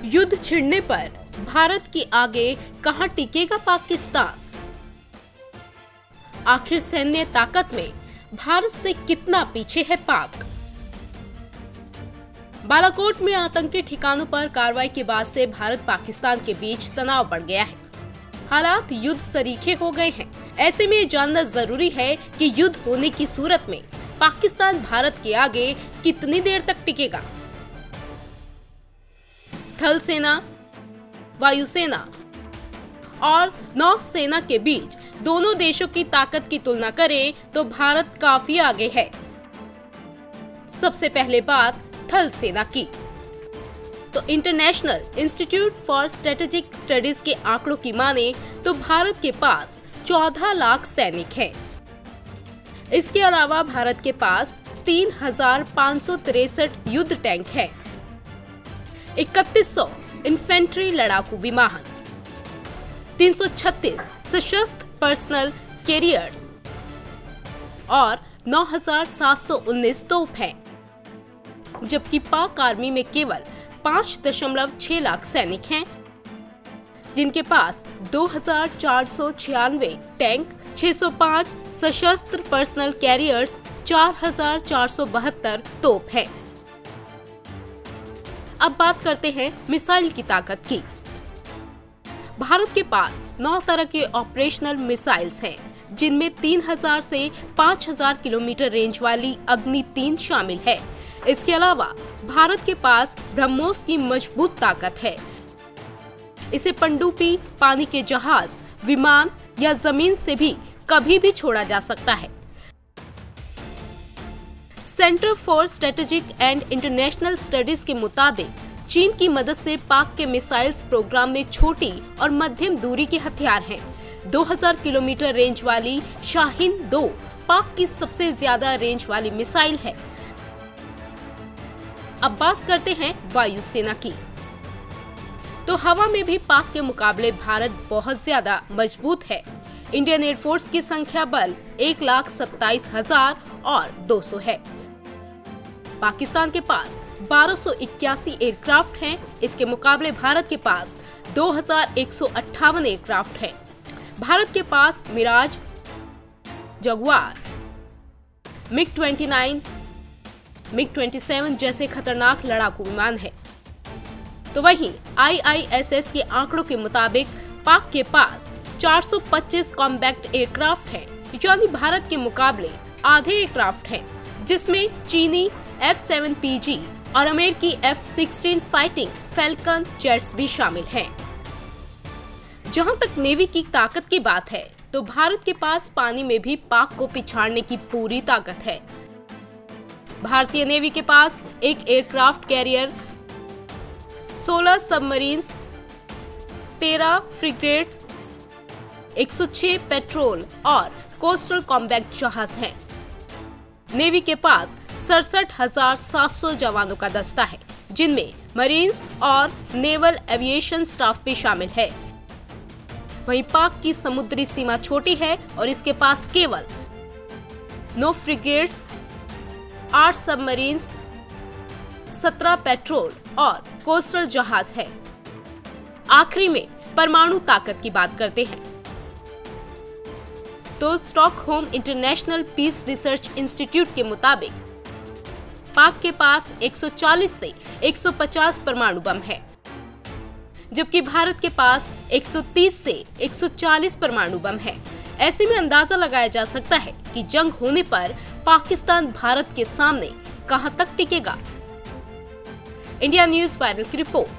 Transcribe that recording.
युद्ध छिड़ने पर भारत की आगे कहां टिकेगा पाकिस्तान? आखिर सैन्य ताकत में भारत से कितना पीछे है पाक? बालाकोट में आतंकी ठिकानों पर कार्रवाई के बाद से भारत पाकिस्तान के बीच तनाव बढ़ गया है। हालात युद्ध सरीखे हो गए हैं। ऐसे में ये जानना जरूरी है कि युद्ध होने की सूरत में पाकिस्तान भारत के आगे कितनी देर तक टिकेगा। थल सेना, वायुसेना और नौसेना के बीच दोनों देशों की ताकत की तुलना करें तो भारत काफी आगे है। सबसे पहले बात थल सेना की, तो international institute for strategic studies के आंकड़ों की माने तो भारत के पास 14 लाख सैनिक हैं। इसके अलावा भारत के पास 3,563 युद्ध टैंक हैं, 3100 इन्फेंट्री लड़ाकू विमान, 336 सशस्त्र पर्सनल कैरियर्स और 9,719 तोप हैं, जबकि पाक आर्मी में केवल 5.6 लाख सैनिक हैं, जिनके पास 2,496 टैंक, 605 सशस्त्र पर्सनल कैरियर्स, 4,472 तोप हैं। अब बात करते हैं मिसाइल की ताकत की। भारत के पास 9 तरह के ऑपरेशनल मिसाइल्स हैं, जिनमें 3,000 से 5,000 किलोमीटर रेंज वाली अग्नि 3 शामिल है। इसके अलावा भारत के पास ब्रह्मोस की मजबूत ताकत है। इसे पनडुब्बी, पानी के जहाज, विमान या जमीन से भी कभी भी छोड़ा जा सकता है। Centre for strategic and international studies के मुताबिक चीन की मदद से पाक के मिसाइल्स प्रोग्राम में छोटी और मध्यम दूरी के हथियार हैं। 2000 किलोमीटर रेंज वाली शाहीन 2 पाक की सबसे ज्यादा रेंज वाली मिसाइल है। अब बात करते हैं वायुसेना की, तो हवा में भी पाक के मुकाबले भारत बहुत ज्यादा मजबूत है। इंडियन एयरफोर्स की संख्या बल 1,27,200 है। पाकिस्तान के पास 1281 एयरक्राफ्ट हैं। इसके मुकाबले भारत के पास 2,158 एयरक्राफ्ट हैं। भारत के पास मिराज, जगुआर, MiG-29, MiG-27 जैसे खतरनाक लड़ाकू विमान है। तो वहीं IISS के आंकड़ों के मुताबिक पाक के पास 425 कॉम्बैक्ट एयरक्राफ्ट हैं, यानी भारत के मुकाबले आधे एयरक्राफ्ट हैं, जिसमें चीनी F-7PG और अमेरिकी F-16 फाइटिंग फैल्कन जेट्स भी शामिल हैं। जहां तक नेवी की ताकत की बात है तो भारत के पास पानी में भी पाक को पिछाड़ने की पूरी ताकत है। भारतीय नेवी के पास एक aircraft carrier, 16 submarines, 13 frigates, 106 patrol और कोस्टल कॉम्बैक्ट जहाज हैं। नेवी के पास 67,700 जवानों का दस्ता है, जिनमें मरीन्स और नेवल एविएशन स्टाफ भी शामिल है। वहीं पाक की समुद्री सीमा छोटी है और इसके पास केवल 9 फ्रिगेट्स, 8 सबमरीन्स, 17 पेट्रोल और कोस्टल जहाज है। आखिरी में परमाणु ताकत की बात करते हैं, तो Stockholm international peace research institute के मुताबिक पाक के पास 140 से 150 परमाणु बम है, जबकि भारत के पास 130 से 140 परमाणु बम है। ऐसे में अंदाजा लगाया जा सकता है कि जंग होने पर पाकिस्तान भारत के सामने कहां तक टिकेगा। इंडिया न्यूज़ वायरल की रिपोर्ट।